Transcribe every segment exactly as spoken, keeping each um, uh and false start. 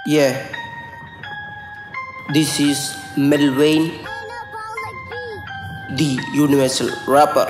Yeah, this is Melvin, the universal rapper.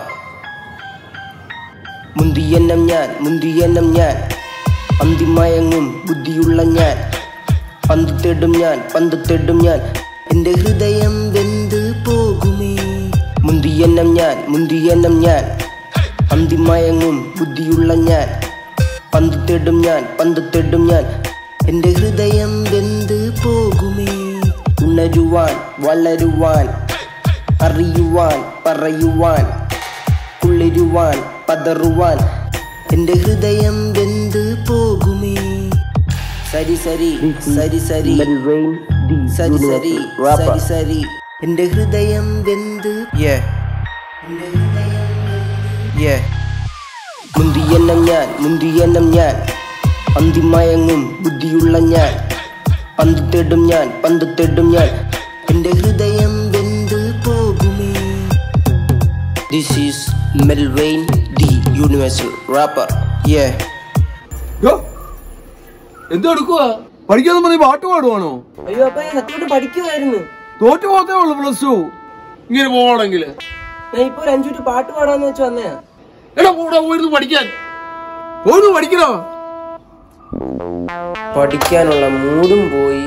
മുന്തിയെന്നം ഞാൻ മുന്തിയെന്നം ഞാൻ അന്തിമയങ്ങും ബുദ്ധിയുള്ള ഞാൻ പന്ത് തേടും ഞാൻ പന്ത് തേടും ഞാൻ എൻ്റെ ഹൃദയം വെന്ത് പോകുമേ. മുന്തിയെന്നം ഞാൻ മുന്തിയെന്നം ഞാൻ അന്തിമയങ്ങും ബുദ്ധിയുള്ള ഞാൻ പന്ത് തേടും ഞാൻ പന്ത് തേടും ഞാൻ എൻ്റെ ഹൃദയം വെന്ത് പോകുമേ. ഉണരുവാൻ വളരുവാൻ അറിയുവാൻ പറയുവാൻ കുളിരുവാൻ പതറുവാൻ എൻ്റെ ഹൃദയം വെന്ത് പോകുമേ. സരി സരി സരി സരി സരി സരി സരി സരി എൻ്റെ ഹൃദയം വെന്ത് മുന്തിയെന്നം ഞാൻ മുന്തിയെന്നം ഞാൻ അന്തിമയങ്ങും ബുദ്ധിയുള്ള ഞാൻ പന്ത് തേടും ഞാൻ പന്ത് തേടും ഞാൻ എൻ്റെ ഹൃദയം വെന്ത് പോകുമേ. This is Melvin, the universal rapper. Yeah. Yo, എന്താ എടുക്കുവാ? പഠിക്കാതെ പറഞ്ഞ പാട്ട് പാടുവാണോ? അയ്യോ അപ്പൊ ഞാൻ സത്യമായിട്ട് പഠിക്കുവായിരുന്നു. തോറ്റു പോകത്തേ ഉള്ളു പ്ലസ് ടു. ഇങ്ങനെ പോവാണെങ്കിൽ ഞാൻ ഇപ്പൊ ഒരു അഞ്ചു പാട്ട് പാടാന്ന് വെച്ച് വന്നയാ. എടാ കൂടെ പോയിരുന്നു പഠിക്കാൻ. പോയിരുന്നു പഠിക്കണോ? പഠിക്കാനുള്ള മൂടും പോയി.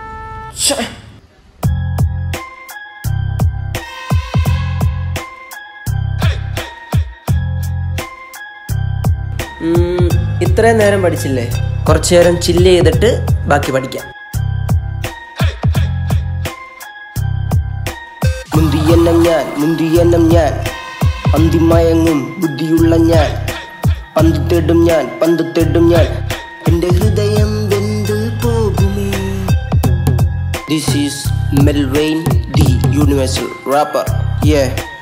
ഇത്രയും നേരം പഠിച്ചില്ലേ, കുറച്ചു നേരം ചില്ല് ചെയ്തിട്ട് ബാക്കി പഠിക്കാം. മുന്തിയെന്നം ഞാൻ മുന്തിയെന്നം ഞാൻ അന്തിമയങ്ങും ബുദ്ധിയുള്ള ഞാൻ പന്ത് തേടും ഞാൻ പന്ത് തേടും ഞാൻ എൻ്റെ ഹൃദയം വെന്ത് പോകുമേ. This is Melvin, the universal rapper. Yeah.